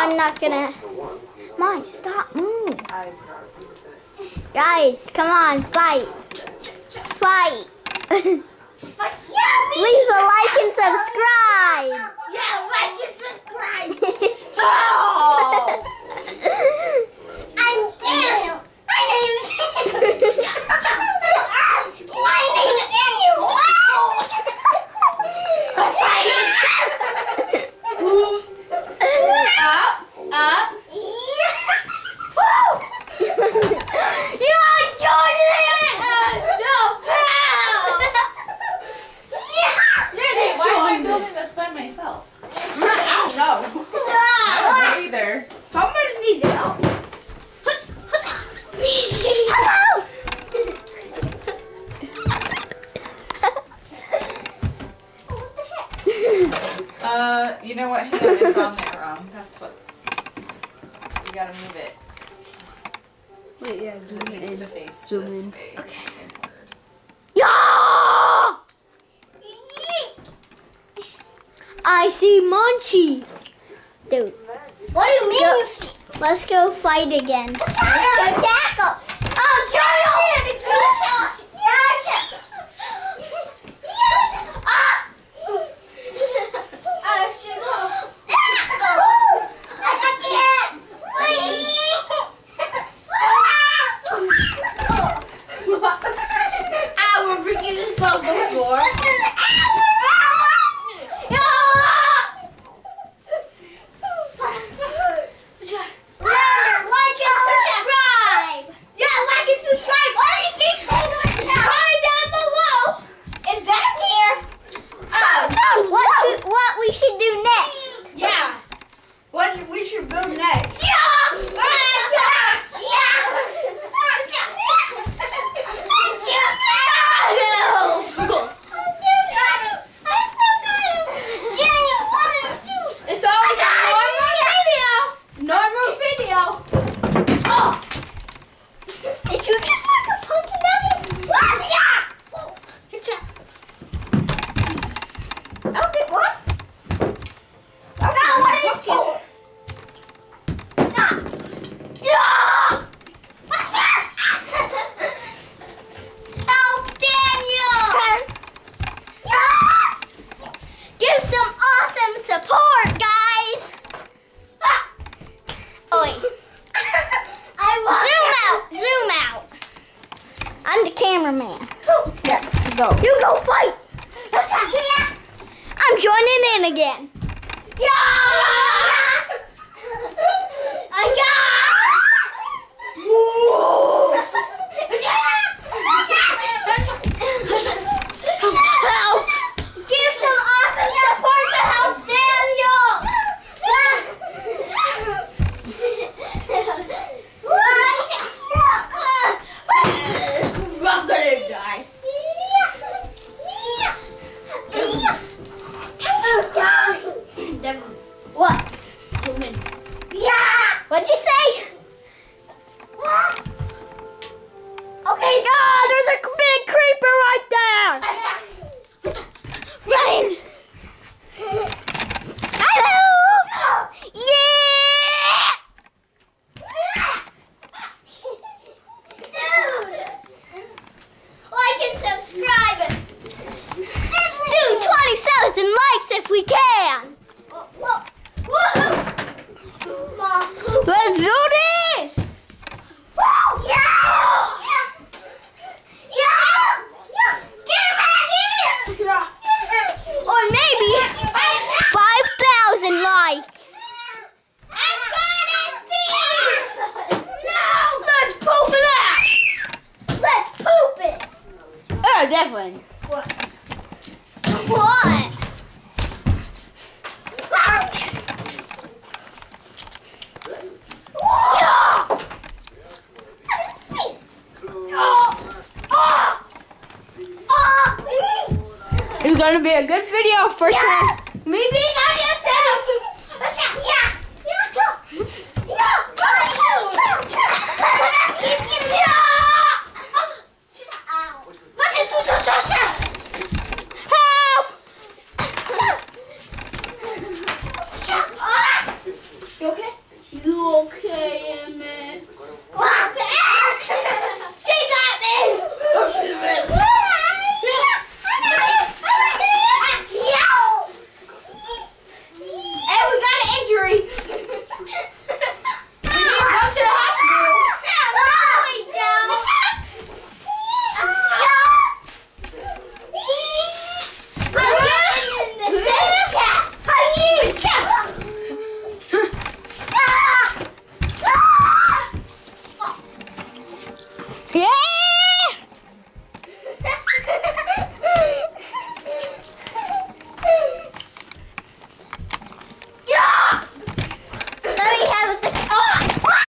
I'm not gonna. Mine, stop, move. Guys, come on, fight. Fight. Leave a like and subscribe. Yeah, like and subscribe. Oh! I'm Daniel. My name's Daniel. My name's Daniel. We're fighting. Up. You are Jordan. No. Yeah. Why am I building this by myself? I don't know. I don't know either. Somebody needs help. Hello. You know what? Hang on, it's on there wrong. That's what's. You gotta move it. Wait, yeah, It needs to face Zoom this in. way. Okay. Inward. Yeah! I see Munchie. Dude. What do you mean you see? Let's go fight again. Let's go tackle. Oh, Jordan! I will bring you this phone before. What we should do next? Yeah. What we should build next? It's always a normal video. Oh. Did you just like a pumpkin daddy? Okay, what? What is it? Help Daniel! Give some awesome support, guys! Oh wait. Zoom out! I'm the cameraman. Yeah, go. You go fight! I'm joining in again. Help! Give some awesome support to help Daniel! I'm gonna die. What? Woman. What'd you say? Okay, God, there's a big creeper right there! Run! Hello! Yeah! Like and subscribe. Do 20,000 likes if we can. Let's do this! Or maybe 5,000 likes. Let's poop it out. Let's poop it. Oh, definitely. What? It's gonna be a good video for time. Me being on YouTube. Help! You okay? Yeah!